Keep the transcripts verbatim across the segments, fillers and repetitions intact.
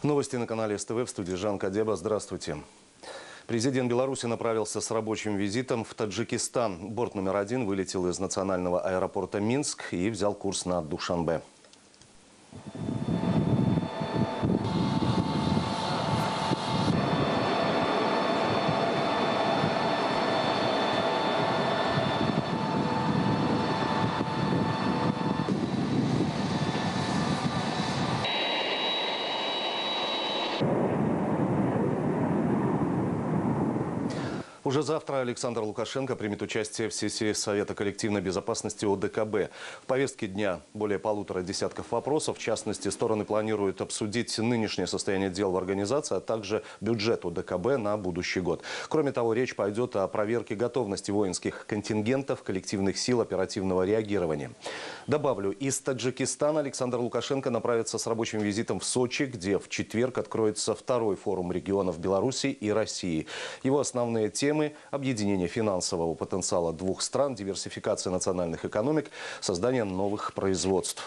Новости на канале СТВ, в студии Жан Кадеба. Здравствуйте. Президент Беларуси направился с рабочим визитом в Таджикистан. Борт номер один вылетел из национального аэропорта Минск и взял курс на Душанбе. Уже завтра Александр Лукашенко примет участие в сессии Совета коллективной безопасности О Д К Б. В повестке дня более полутора десятков вопросов. В частности, стороны планируют обсудить нынешнее состояние дел в организации, а также бюджет О Д К Б на будущий год. Кроме того, речь пойдет о проверке готовности воинских контингентов, коллективных сил оперативного реагирования. Добавлю, из Таджикистана Александр Лукашенко направится с рабочим визитом в Сочи, где в четверг откроется второй форум регионов Беларуси и России. Его основные темы – объединение финансового потенциала двух стран, диверсификация национальных экономик, создание новых производств.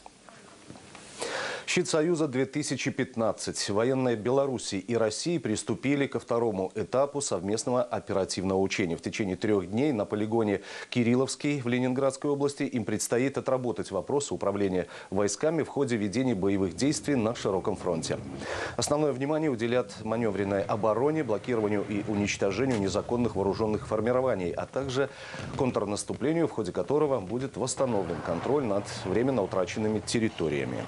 Щит Союза-две тысячи пятнадцать. Военные Беларуси и России приступили ко второму этапу совместного оперативного учения. В течение трех дней на полигоне Кирилловский в Ленинградской области им предстоит отработать вопросы управления войсками в ходе ведения боевых действий на широком фронте. Основное внимание уделят маневренной обороне, блокированию и уничтожению незаконных вооруженных формирований, а также контрнаступлению, в ходе которого будет восстановлен контроль над временно утраченными территориями.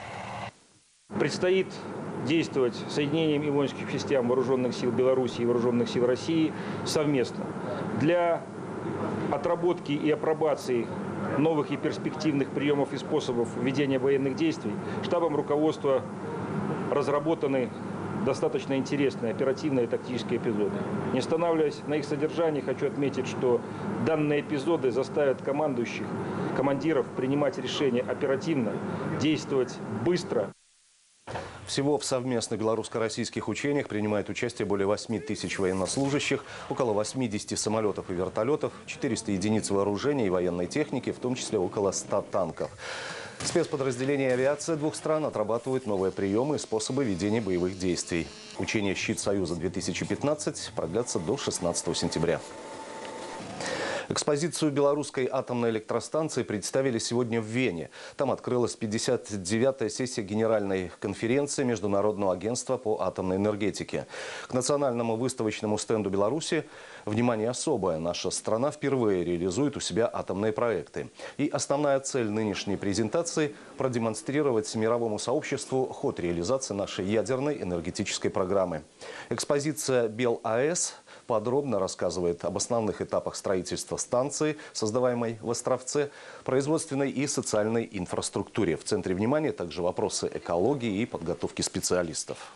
Предстоит действовать соединением и воинских частям вооруженных сил Беларуси и вооруженных сил России совместно для отработки и апробации новых и перспективных приемов и способов ведения военных действий. Штабом руководства разработаны достаточно интересные оперативные и тактические эпизоды. Не останавливаясь на их содержании, хочу отметить, что данные эпизоды заставят командующих, командиров принимать решения оперативно, действовать быстро. Всего в совместных белорусско-российских учениях принимает участие более восьми тысяч военнослужащих, около восьмидесяти самолетов и вертолетов, четырёхсот единиц вооружения и военной техники, в том числе около ста танков. Спецподразделения и авиация двух стран отрабатывают новые приемы и способы ведения боевых действий. Учения «Щит Союза-две тысячи пятнадцать» продлятся до шестнадцатого сентября. Экспозицию белорусской атомной электростанции представили сегодня в Вене. Там открылась пятьдесят девятая сессия Генеральной конференции Международного агентства по атомной энергетике. К национальному выставочному стенду Беларуси внимание особое. Наша страна впервые реализует у себя атомные проекты. И основная цель нынешней презентации – продемонстрировать мировому сообществу ход реализации нашей ядерной энергетической программы. Экспозиция «БелАЭС» подробно рассказывает об основных этапах строительства станции, создаваемой в Островце, производственной и социальной инфраструктуре. В центре внимания также вопросы экологии и подготовки специалистов.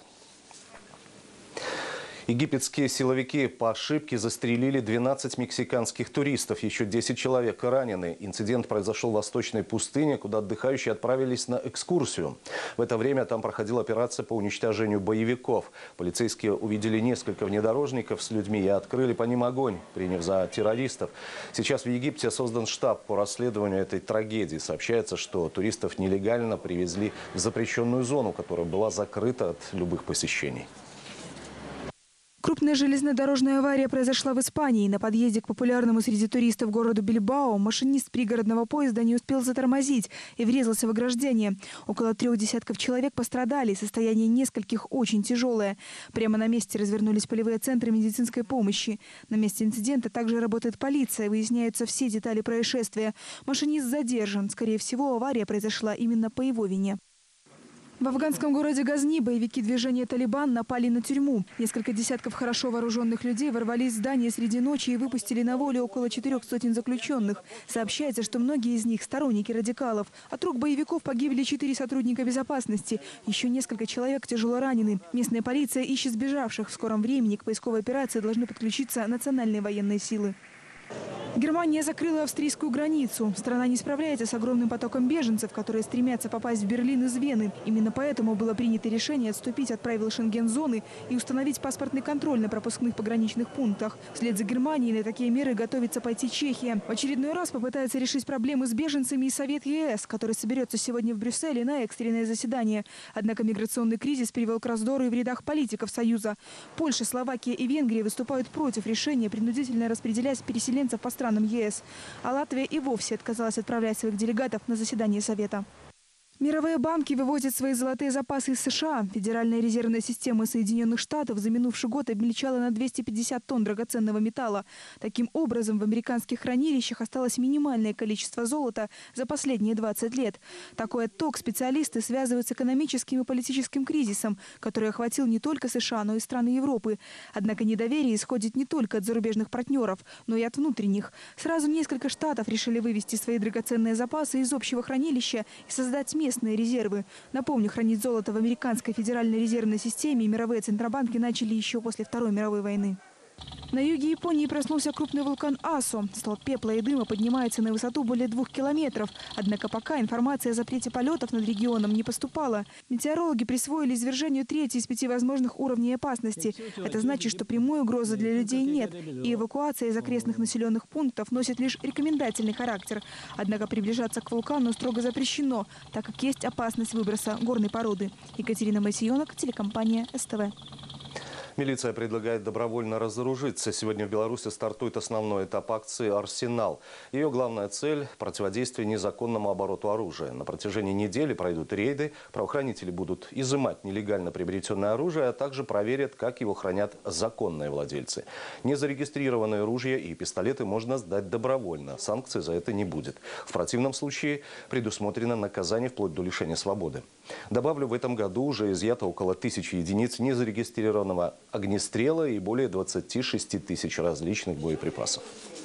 Египетские силовики по ошибке застрелили двенадцать мексиканских туристов. Еще десять человек ранены. Инцидент произошел в Восточной пустыне, куда отдыхающие отправились на экскурсию. В это время там проходила операция по уничтожению боевиков. Полицейские увидели несколько внедорожников с людьми и открыли по ним огонь, приняв за террористов. Сейчас в Египте создан штаб по расследованию этой трагедии. Сообщается, что туристов нелегально привезли в запрещенную зону, которая была закрыта от любых посещений. Крупная железнодорожная авария произошла в Испании. На подъезде к популярному среди туристов городу Бильбао машинист пригородного поезда не успел затормозить и врезался в ограждение. Около трех десятков человек пострадали, состояние нескольких очень тяжелое. Прямо на месте развернулись полевые центры медицинской помощи. На месте инцидента также работает полиция, выясняются все детали происшествия. Машинист задержан. Скорее всего, авария произошла именно по его вине. В афганском городе Газни боевики движения «Талибан» напали на тюрьму. Несколько десятков хорошо вооруженных людей ворвались в здание среди ночи и выпустили на волю около четырех сотен заключенных. Сообщается, что многие из них – сторонники радикалов. От рук боевиков погибли четыре сотрудника безопасности. Еще несколько человек тяжело ранены. Местная полиция ищет сбежавших. В скором времени к поисковой операции должны подключиться национальные военные силы. Германия закрыла австрийскую границу. Страна не справляется с огромным потоком беженцев, которые стремятся попасть в Берлин из Вены. Именно поэтому было принято решение отступить от правил Шенген-зоны и установить паспортный контроль на пропускных пограничных пунктах. Вслед за Германией на такие меры готовится пойти Чехия. В очередной раз попытается решить проблемы с беженцами и Совет ЕС, который соберется сегодня в Брюсселе на экстренное заседание. Однако миграционный кризис привел к раздору и в рядах политиков Союза. Польша, Словакия и Венгрия выступают против решения принудительно распределять переселенцев по странам ЕС. А Латвия и вовсе отказалась отправлять своих делегатов на заседание Совета. Мировые банки вывозят свои золотые запасы из США. Федеральная резервная система Соединенных Штатов за минувший год обмельчала на двести пятьдесят тонн драгоценного металла. Таким образом, в американских хранилищах осталось минимальное количество золота за последние двадцать лет. Такой отток специалисты связывают с экономическим и политическим кризисом, который охватил не только США, но и страны Европы. Однако недоверие исходит не только от зарубежных партнеров, но и от внутренних. Сразу несколько штатов решили вывести свои драгоценные запасы из общего хранилища и создать местные резервы. Напомню, хранить золото в американской федеральной резервной системе мировые центробанки начали еще после Второй мировой войны. На юге Японии проснулся крупный вулкан Асо. Столб пепла и дыма поднимается на высоту более двух километров. Однако пока информация о запрете полетов над регионом не поступала. Метеорологи присвоили извержению третий из пяти возможных уровней опасности. Это значит, что прямой угрозы для людей нет. И эвакуация из окрестных населенных пунктов носит лишь рекомендательный характер. Однако приближаться к вулкану строго запрещено, так как есть опасность выброса горной породы. Екатерина Моисеенок, телекомпания СТВ. Милиция предлагает добровольно разоружиться. Сегодня в Беларуси стартует основной этап акции «Арсенал». Ее главная цель – противодействие незаконному обороту оружия. На протяжении недели пройдут рейды. Правоохранители будут изымать нелегально приобретенное оружие, а также проверят, как его хранят законные владельцы. Незарегистрированные ружья и пистолеты можно сдать добровольно. Санкций за это не будет. В противном случае предусмотрено наказание вплоть до лишения свободы. Добавлю, в этом году уже изъято около тысячи единиц незарегистрированного огнестрела и более двадцати шести тысяч различных боеприпасов.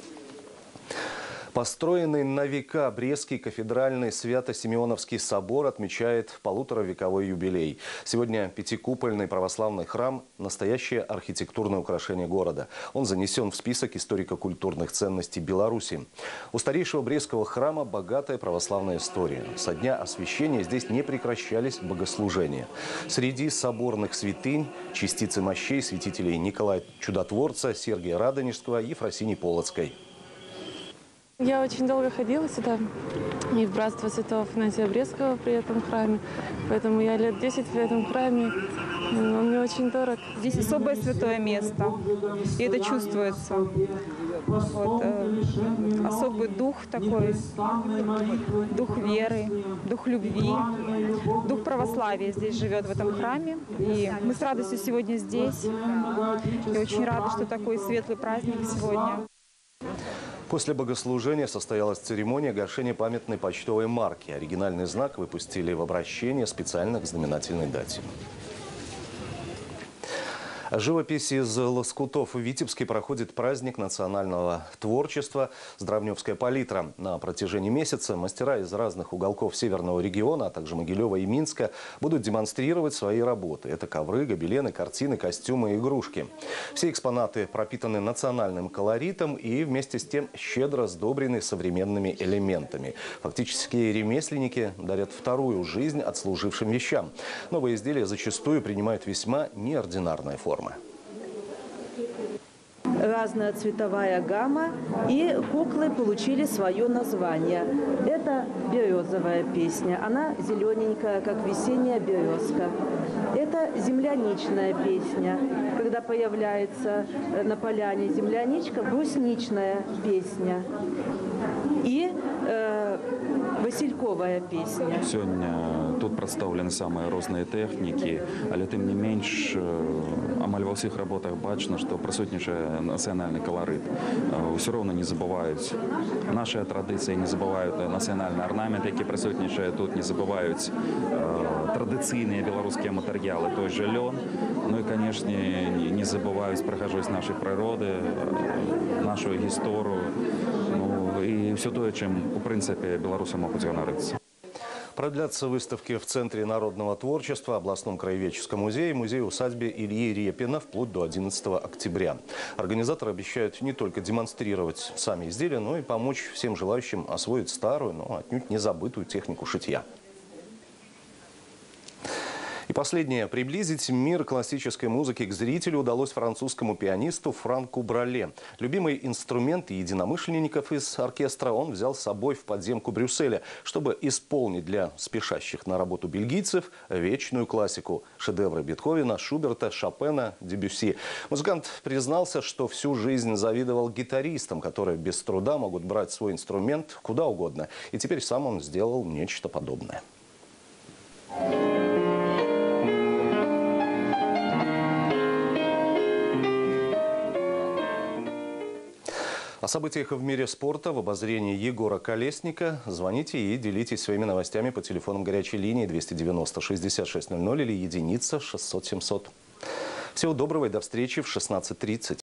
Построенный на века Брестский кафедральный Свято-Симеоновский собор отмечает полуторавековой юбилей. Сегодня пятикупольный православный храм – настоящее архитектурное украшение города. Он занесен в список историко-культурных ценностей Беларуси. У старейшего Брестского храма богатая православная история. Со дня освящения здесь не прекращались богослужения. Среди соборных святынь – частицы мощей святителей Николая Чудотворца, Сергия Радонежского и Ефросинии Полоцкой. Я очень долго ходила сюда, и в братство святого Афанасия Брестского при этом храме. Поэтому я лет десять в этом храме. Он мне очень дорог. Здесь особое святое место, и это чувствуется. Вот, э, особый дух такой, дух веры, дух любви, дух православия здесь живет в этом храме. И мы с радостью сегодня здесь. И очень рады, что такой светлый праздник сегодня. После богослужения состоялась церемония гашения памятной почтовой марки. Оригинальный знак выпустили в обращение специально к знаменательной дате. Живопись из лоскутов. В Витебске проходит праздник национального творчества «Здравневская палитра». На протяжении месяца мастера из разных уголков Северного региона, а также Могилева и Минска, будут демонстрировать свои работы. Это ковры, гобелены, картины, костюмы и игрушки. Все экспонаты пропитаны национальным колоритом и вместе с тем щедро сдобрены современными элементами. Фактически ремесленники дарят вторую жизнь отслужившим вещам. Новые изделия зачастую принимают весьма неординарные формы. Разная цветовая гамма, и куклы получили свое название. Это березовая песня, она зелененькая, как весенняя березка. Это земляничная песня, когда появляется на поляне земляничка, брусничная песня. И э, васильковая песня. Сегодня тут представлены самые різні техніки, але тим не менш, амаль во всіх роботах бачно, що присутніший національний колорит. Все одно не забувають наші традиції, не забувають національний орнамент, який присутніший тут, не забувають традиційні білоруські матеріали, той же льон. Ну і, звісно, не забувають прихожість нашої природи, нашу історію, ну, і все те, чим, у принципі, білоруси можуть ганоритися. Продлятся выставки в Центре народного творчества, областном краеведческом музее, музее-усадьбе Ильи Репина вплоть до одиннадцатого октября. Организаторы обещают не только демонстрировать сами изделия, но и помочь всем желающим освоить старую, но отнюдь не забытую технику шитья. И последнее. Приблизить мир классической музыки к зрителю удалось французскому пианисту Франку Брале. Любимый инструмент единомышленников из оркестра он взял с собой в подземку Брюсселя, чтобы исполнить для спешащих на работу бельгийцев вечную классику – шедевры Бетховена, Шуберта, Шопена, Дебюсси. Музыкант признался, что всю жизнь завидовал гитаристам, которые без труда могут брать свой инструмент куда угодно. И теперь сам он сделал нечто подобное. О событиях в мире спорта в обозрении Егора Колесника. Звоните и делитесь своими новостями по телефонам горячей линии двести девяносто шестьдесят шесть ноль ноль или единица шестьсот семьсот. Всего доброго и до встречи в шестнадцать тридцать.